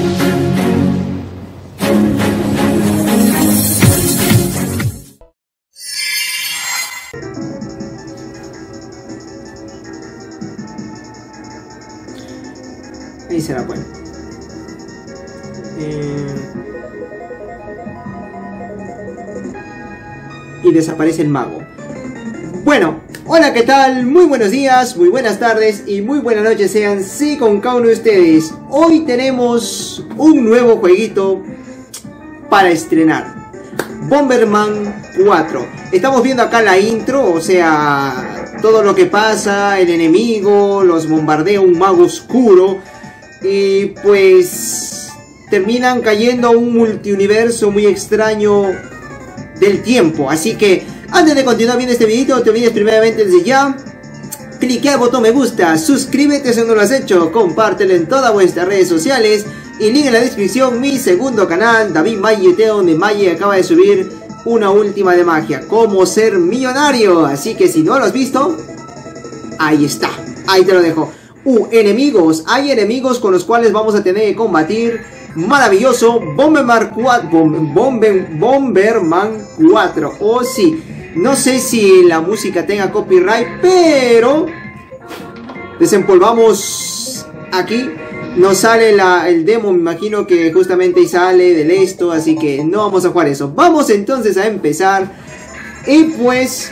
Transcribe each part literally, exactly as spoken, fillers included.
Ahí será bueno. Eh... Y desaparece el mago. Bueno, hola, ¿qué tal? Muy buenos días, muy buenas tardes y muy buenas noches sean sí con cada uno de ustedes. Hoy tenemos un nuevo jueguito para estrenar. Bomberman cuatro. Estamos viendo acá la intro, o sea, todo lo que pasa, el enemigo, los bombardea un mago oscuro. Y pues terminan cayendo a un multiuniverso muy extraño del tiempo. Así que antes de continuar viendo este videito, no te olvides primeramente desde ya cliquea el botón me gusta, suscríbete si no lo has hecho, compártelo en todas vuestras redes sociales y link en la descripción mi segundo canal, David Maye, donde Maye acaba de subir una última de magia, cómo ser millonario. Así que si no lo has visto, ahí está, ahí te lo dejo. Uh, enemigos, hay enemigos con los cuales vamos a tener que combatir. Maravilloso, Bomberman cuatro, Bomber, Bomberman cuatro. Oh sí, no sé si la música tenga copyright, pero desempolvamos aquí. Nos sale la, el demo, me imagino que justamente ahí sale del esto, así que no vamos a jugar eso. Vamos entonces a empezar. Y pues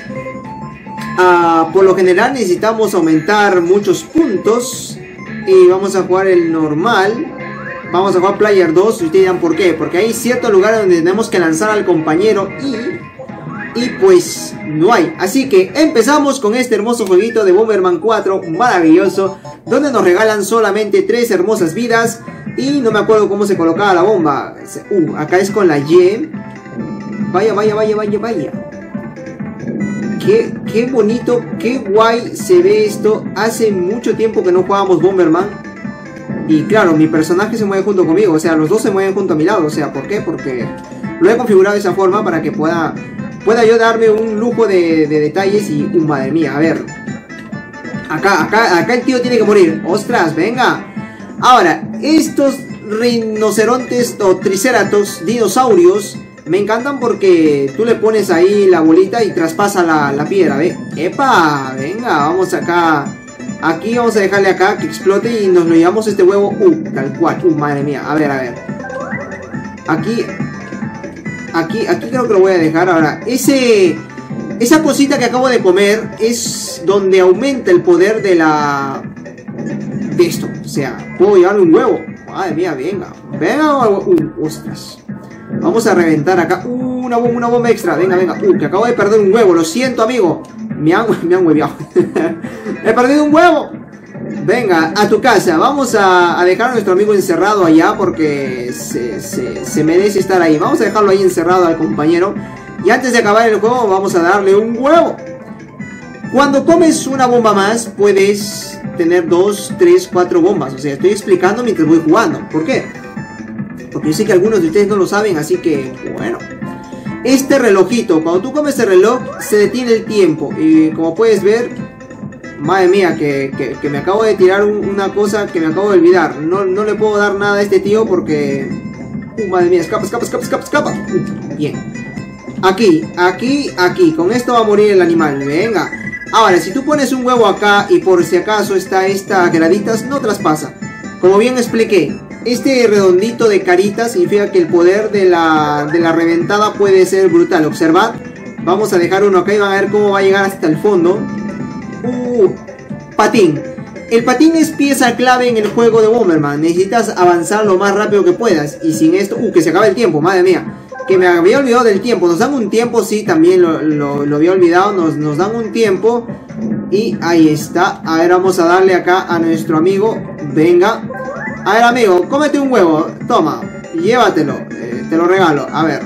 Uh, por lo general necesitamos aumentar muchos puntos. Y vamos a jugar el normal. Vamos a jugar Player dos. Ustedes dirán por qué. Porque hay ciertos lugares donde tenemos que lanzar al compañero Y, y pues no hay. Así que empezamos con este hermoso jueguito de Bomberman cuatro. Maravilloso. Donde nos regalan solamente tres hermosas vidas. Y no me acuerdo cómo se colocaba la bomba. Uh, acá es con la Y. Vaya, vaya, vaya, vaya, vaya. Qué, qué bonito, qué guay se ve esto. Hace mucho tiempo que no jugábamos Bomberman. Y claro, mi personaje se mueve junto conmigo. O sea, los dos se mueven junto a mi lado. O sea, ¿por qué? Porque lo he configurado de esa forma para que pueda Pueda yo darme un lujo de, de detalles. Y, uh, madre mía, a ver. Acá, acá, acá el tío tiene que morir. ¡Ostras, venga! Ahora, estos rinocerontes o triceratops, dinosaurios, me encantan porque tú le pones ahí la bolita y traspasa la, la piedra, ¿ve? ¡Epa! Venga, vamos acá. Aquí vamos a dejarle acá que explote y nos lo llevamos este huevo. Uh, tal cual. Uh, madre mía. A ver, a ver. Aquí. Aquí, aquí creo que lo voy a dejar. Ahora, ese... Esa cosita que acabo de comer es donde aumenta el poder de la... De esto. O sea, puedo llevarle un huevo. Madre mía, venga. Venga, uh, ostras. Vamos a reventar acá. Uh, una bomba, una bomba extra. Venga, venga. Uh, que acabo de perder un huevo. Lo siento, amigo. Me han, me han hueveado. He perdido un huevo. Venga, a tu casa. Vamos a, a dejar a nuestro amigo encerrado allá porque se, se, se merece estar ahí. Vamos a dejarlo ahí encerrado al compañero. Y antes de acabar el juego vamos a darle un huevo. Cuando comes una bomba más puedes tener dos, tres, cuatro bombas. O sea, estoy explicando mientras voy jugando. ¿Por qué? Porque yo sé que algunos de ustedes no lo saben, así que, bueno. Este relojito, cuando tú comes el reloj, se detiene el tiempo. Y como puedes ver, madre mía, que, que, que me acabo de tirar un, una cosa que me acabo de olvidar. No, no le puedo dar nada a este tío porque... Uh, madre mía, escapa, escapa, escapa, escapa, escapa. Uh, bien. Aquí, aquí, aquí. Con esto va a morir el animal, venga. Ahora, si tú pones un huevo acá y por si acaso está esta graditas, no traspasa. Como bien expliqué, este redondito de caritas significa que el poder de la, de la reventada puede ser brutal. Observad, vamos a dejar uno acá y van a ver cómo va a llegar hasta el fondo. Uh, patín. El patín es pieza clave en el juego de Bomberman. Necesitas avanzar lo más rápido que puedas. Y sin esto, uh, que se acaba el tiempo, madre mía. Que me había olvidado del tiempo. Nos dan un tiempo, sí, también lo, lo, lo había olvidado. Nos, nos dan un tiempo. Y ahí está. A ver, vamos a darle acá a nuestro amigo. Venga. A ver, amigo, cómete un huevo. Toma, llévatelo. Eh, te lo regalo. A ver.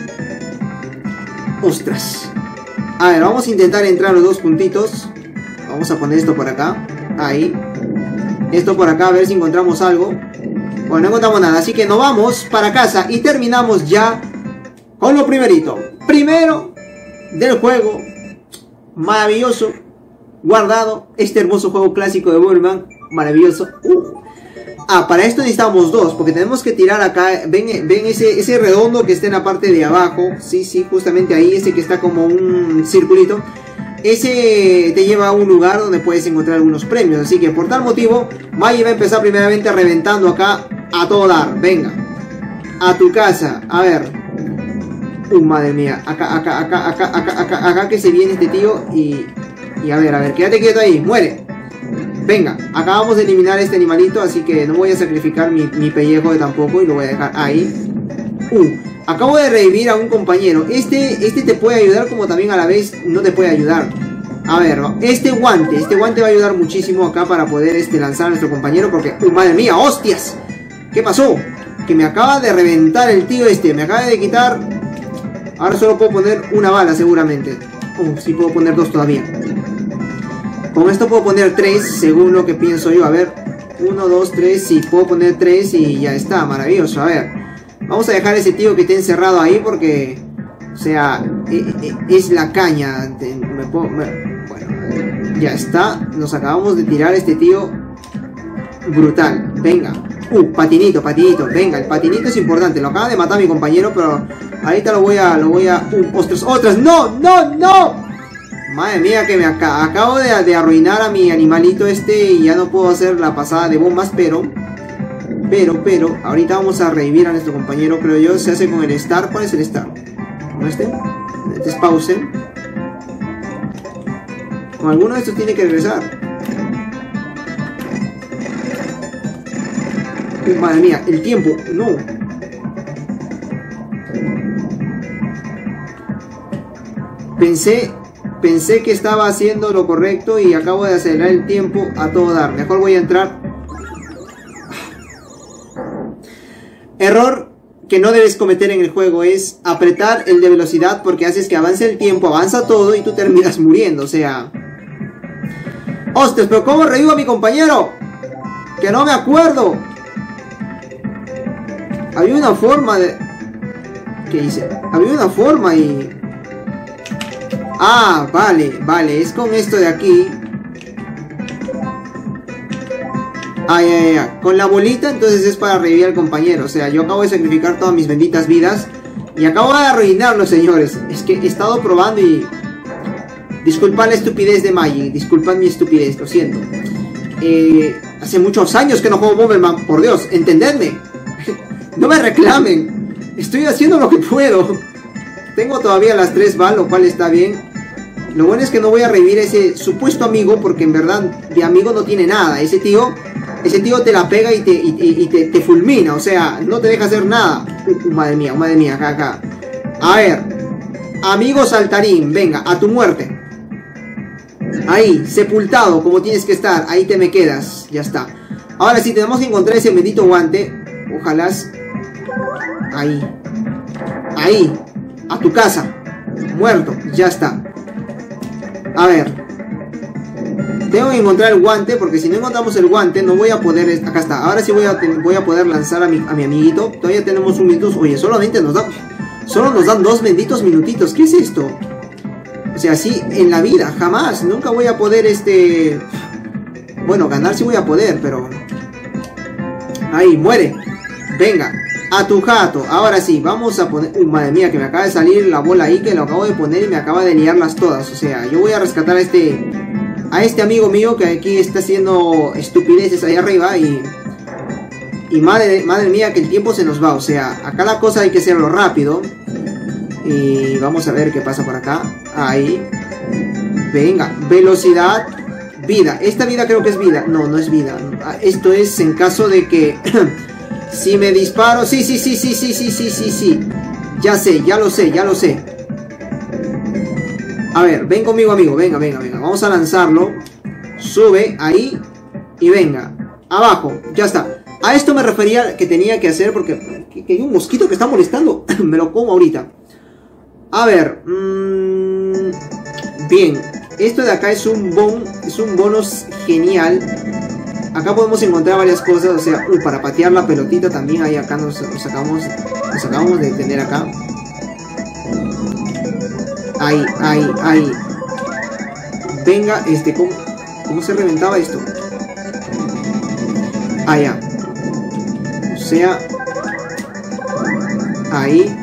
Ostras. A ver, vamos a intentar entrar a los dos puntitos. Vamos a poner esto por acá. Ahí. Esto por acá, a ver si encontramos algo. Bueno, no encontramos nada. Así que nos vamos para casa. Y terminamos ya con lo primerito. Primero del juego. Maravilloso. Guardado. Este hermoso juego clásico de Bomberman. Maravilloso. Uh. Ah, para esto necesitamos dos, porque tenemos que tirar acá. Ven, ven ese, ese redondo que está en la parte de abajo. Sí, sí, justamente ahí, ese que está como un circulito. Ese te lleva a un lugar donde puedes encontrar algunos premios. Así que por tal motivo, Maggie va a empezar primeramente reventando acá a todo dar. Venga, a tu casa. A ver. Uh, madre mía. Acá, acá, acá, acá, acá, acá, acá que se viene este tío. Y, y a ver, a ver, quédate quieto ahí. Muere. Venga, acabamos de eliminar a este animalito. Así que no voy a sacrificar mi, mi pellejo de tampoco. Y lo voy a dejar ahí. Uh. Acabo de revivir a un compañero. Este, este te puede ayudar como también a la vez no te puede ayudar. A ver, este guante. Este guante va a ayudar muchísimo acá para poder este, lanzar a nuestro compañero. Porque, ¡uh, madre mía! ¡Hostias! ¿Qué pasó? Que me acaba de reventar el tío este. Me acaba de quitar. Ahora solo puedo poner una bala seguramente. Uh, sí puedo poner dos todavía. Con esto puedo poner tres según lo que pienso yo. A ver. Uno, dos, tres. Sí, puedo poner tres y ya está. Maravilloso. A ver. Vamos a dejar a ese tío que esté encerrado ahí porque, o sea, es la caña. Me puedo, me, bueno, ya está. Nos acabamos de tirar a este tío. Brutal. Venga. Uh, patinito, patinito. Venga, el patinito es importante. Lo acaba de matar mi compañero, pero ahorita lo voy a, lo voy a... Uh, ostras, ostras. No, no, no. Madre mía, que me acá, acabo de, de arruinar a mi animalito este y ya no puedo hacer la pasada de bombas, pero... Pero, pero, ahorita vamos a revivir a nuestro compañero, creo yo. Se hace con el Star. ¿Cuál es el Star? ¿Con este? Este es pause. Con alguno de estos tiene que regresar. Uh, madre mía, el tiempo. No. Pensé, pensé que estaba haciendo lo correcto y acabo de acelerar el tiempo a todo dar. Mejor voy a entrar. Error que no debes cometer en el juego es apretar el de velocidad porque haces que avance el tiempo, avanza todo y tú terminas muriendo, o sea... ¡Ostras! ¿Pero cómo revivo a mi compañero? ¡Que no me acuerdo! Había una forma de... ¿Qué hice? Había una forma y... Ah, vale, vale, es con esto de aquí... Ay, ay, ay, con la bolita entonces es para revivir al compañero. O sea, yo acabo de sacrificar todas mis benditas vidas y acabo de arruinarlo, señores. Es que he estado probando y... Disculpad la estupidez de Maggie. Disculpad mi estupidez, lo siento. eh, Hace muchos años que no juego Bomberman. Por Dios, entendedme. No me reclamen. Estoy haciendo lo que puedo. Tengo todavía las tres balas, lo cual está bien. Lo bueno es que no voy a revivir a ese supuesto amigo, porque en verdad de amigo no tiene nada. Ese tío... Ese tío te la pega y te, y, y te, te fulmina, o sea, no te deja hacer nada. Uh, uh, madre mía, madre mía, acá, acá. A ver, amigo saltarín, venga, a tu muerte. Ahí, sepultado, como tienes que estar, ahí te me quedas, ya está. Ahora sí, tenemos que encontrar ese bendito guante. Ojalá. Ahí. Ahí, a tu casa. Muerto, ya está. A ver. Tengo que encontrar el guante, porque si no encontramos el guante no voy a poder... Acá está, ahora sí voy a, voy a poder lanzar a mi, a mi amiguito. Todavía tenemos un minuto. Oye, solamente nos dan... Solo nos dan dos benditos minutitos. ¿Qué es esto? O sea, sí, en la vida, jamás. Nunca voy a poder, este... Bueno, ganar sí voy a poder, pero... Ahí, muere. Venga, a tu jato. Ahora sí, vamos a poner... Uy, madre mía, que me acaba de salir la bola ahí, que lo acabo de poner y me acaba de liarlas todas. O sea, yo voy a rescatar a este... A este amigo mío que aquí está haciendo estupideces ahí arriba y... Y madre, madre mía que el tiempo se nos va, o sea, acá la cosa hay que hacerlo rápido. Y vamos a ver qué pasa por acá. Ahí. Venga, velocidad, vida. Esta vida creo que es vida. No, no es vida. Esto es en caso de que... si me disparo... Sí, sí, sí, sí, sí, sí, sí, sí, sí. Ya sé, ya lo sé, ya lo sé. A ver, ven conmigo, amigo. Venga, venga, venga. Vamos a lanzarlo. Sube, ahí. Y venga. Abajo, ya está. A esto me refería que tenía que hacer porque... Que, que hay un mosquito que está molestando. Me lo como ahorita. A ver. Mmm, bien. Esto de acá es un bon, es un bonus genial. Acá podemos encontrar varias cosas. O sea, uh, para patear la pelotita también. Ahí acá nos, nos, acabamos, nos acabamos de tener acá. Ahí, ahí, ahí. Venga, este, ¿cómo, cómo se reventaba esto? Ah, ya. sea... Ahí.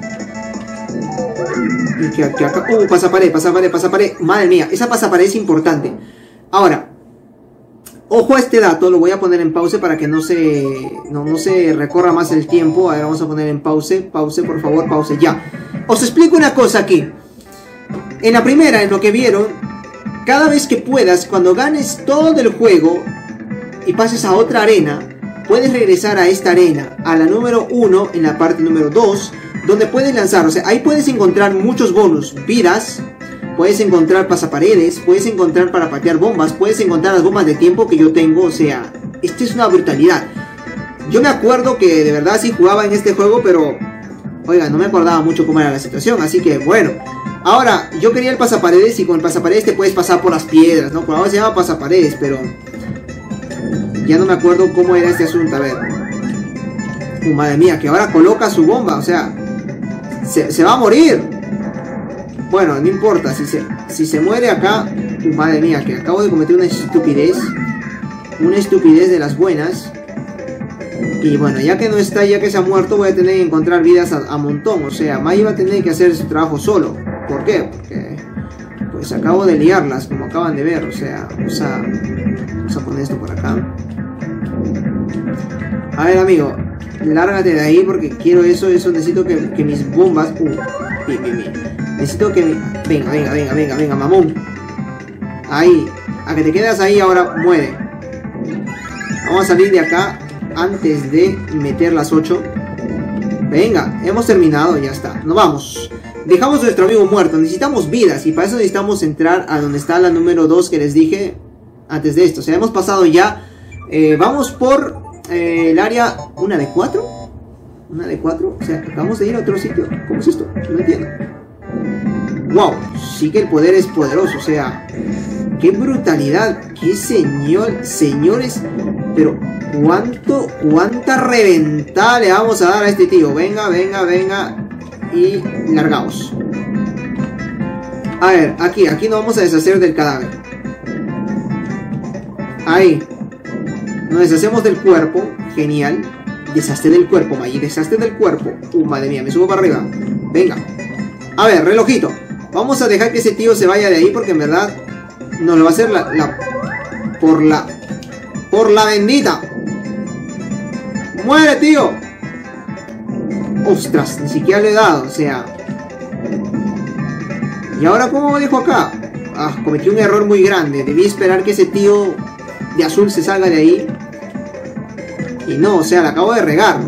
Y que, que acá... Uh, pasapared, pasapared, pasapared. Madre mía, esa pasapared es importante. Ahora... Ojo a este dato, lo voy a poner en pause para que no se, no, no se recorra más el tiempo. A ver, vamos a poner en pause, pause, por favor, pause, ya. Os explico una cosa aquí. En la primera, en lo que vieron, cada vez que puedas, cuando ganes todo el juego y pases a otra arena, puedes regresar a esta arena, a la número uno, en la parte número dos, donde puedes lanzar, o sea, ahí puedes encontrar muchos bonus, vidas. Puedes encontrar pasaparedes, puedes encontrar para patear bombas, puedes encontrar las bombas de tiempo que yo tengo, o sea, esto es una brutalidad. Yo me acuerdo que de verdad sí jugaba en este juego, pero, oiga, no me acordaba mucho cómo era la situación, así que bueno. Ahora, yo quería el pasaparedes y con el pasaparedes te puedes pasar por las piedras, ¿no? Por ahora se llama pasaparedes, pero ya no me acuerdo cómo era este asunto, a ver. Uh, madre mía, que ahora coloca su bomba, o sea, se, se va a morir. Bueno, no importa, si se, si se muere acá... Uh, madre mía, que acabo de cometer una estupidez. Una estupidez de las buenas. Y bueno, ya que no está, ya que se ha muerto, voy a tener que encontrar vidas a, a montón. O sea, Mai va a tener que hacer su trabajo solo. ¿Por qué? Porque... pues acabo de liarlas, como acaban de ver. O sea, vamos a... vamos a poner esto por acá. A ver, amigo, lárgate de ahí porque quiero eso, eso necesito que, que mis bombas... Uh, bien, bien, bien. Necesito que... Venga, venga, venga, venga, venga, mamón. Ahí. A que te quedas ahí ahora, muere. Vamos a salir de acá antes de meter las ocho. Venga, hemos terminado, ya está. Nos vamos. Dejamos a nuestro amigo muerto. Necesitamos vidas y para eso necesitamos entrar a donde está la número dos que les dije antes de esto. O sea, hemos pasado ya... Eh, vamos por eh, el área... ¿Una de cuatro? ¿Una de cuatro? O sea, acabamos de ir a otro sitio. ¿Cómo es esto? No entiendo. Wow, sí que el poder es poderoso, o sea, qué brutalidad, qué señor, señores, pero cuánto, cuánta reventada le vamos a dar a este tío. Venga, venga, venga y largaos. A ver, aquí, aquí nos vamos a deshacer del cadáver. Ahí, nos deshacemos del cuerpo, genial. Deshazte del cuerpo, Mai, deshazte del cuerpo. Uh, madre mía, me subo para arriba. Venga. A ver, relojito. Vamos a dejar que ese tío se vaya de ahí porque en verdad nos lo va a hacer la, la... Por la... Por la bendita. ¡Muere, tío! Ostras, ni siquiera le he dado, o sea... ¿Y ahora cómo dejo acá? Ah, cometí un error muy grande. Debí esperar que ese tío de azul se salga de ahí. Y no, o sea, la acabo de regar.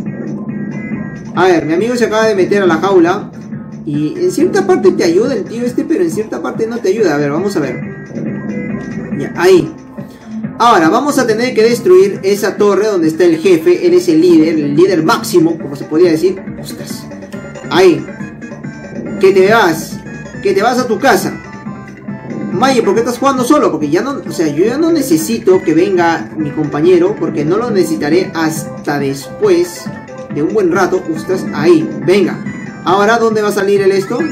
A ver, mi amigo se acaba de meter a la jaula. Y en cierta parte te ayuda el tío este, pero en cierta parte no te ayuda. A ver, vamos a ver. Ya, ahí. Ahora, vamos a tener que destruir esa torre donde está el jefe. Él es el líder, el líder máximo, como se podría decir. Ostras. Ahí. Que te vas. Que te vas a tu casa. Mai, ¿por qué estás jugando solo? Porque ya no, o sea, yo ya no necesito que venga mi compañero, porque no lo necesitaré hasta después de un buen rato. Ostras, ahí, venga. Ahora, ¿dónde va a salir el esto?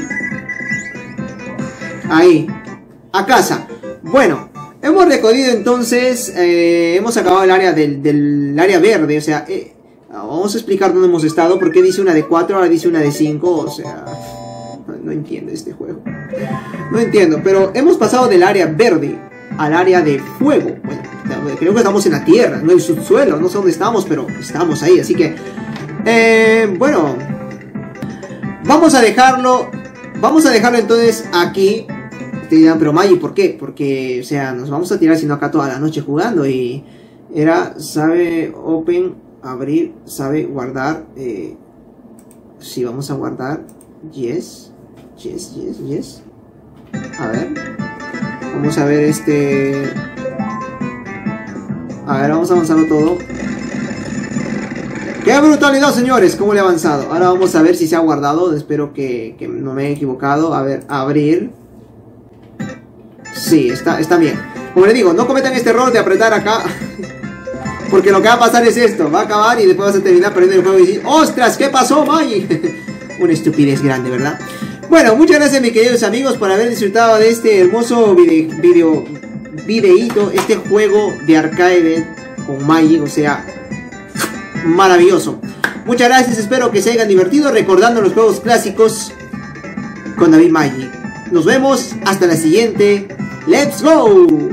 Ahí. A casa. Bueno, hemos recorrido entonces, eh, hemos acabado el área del, del área verde, o sea, eh, vamos a explicar dónde hemos estado, porque dice una de cuatro, ahora dice una de cinco, o sea, no, no entiendo este juego. No entiendo, pero hemos pasado del área verde al área de fuego. Bueno, creo que estamos en la tierra, no en el subsuelo, no sé dónde estamos, pero estamos ahí, así que, eh, bueno... Vamos a dejarlo, vamos a dejarlo entonces aquí. Te dirán, pero Mai, ¿por qué? Porque, o sea, nos vamos a tirar sino acá toda la noche jugando. Y era, sabe, open, abrir, sabe, guardar. Eh, sí, vamos a guardar. Yes, yes, yes, yes. A ver. Vamos a ver este... A ver, vamos a avanzarlo todo. ¡Qué brutalidad, señores! ¿Cómo le he avanzado? Ahora vamos a ver si se ha guardado. Espero que, que no me he equivocado. A ver, abrir. Sí, está, está bien. Como les digo, no cometan este error de apretar acá. Porque lo que va a pasar es esto. Va a acabar y después vas a terminar perdiendo el juego y decir, ¡ostras! ¿Qué pasó, Mai? Una estupidez grande, ¿verdad? Bueno, muchas gracias, mis queridos amigos, por haber disfrutado de este hermoso video, video videíto. Este juego de arcade con Mai. O sea... maravilloso. Muchas gracias, espero que se hayan divertido recordando los juegos clásicos con David Maggi. Nos vemos hasta la siguiente. ¡Let's go!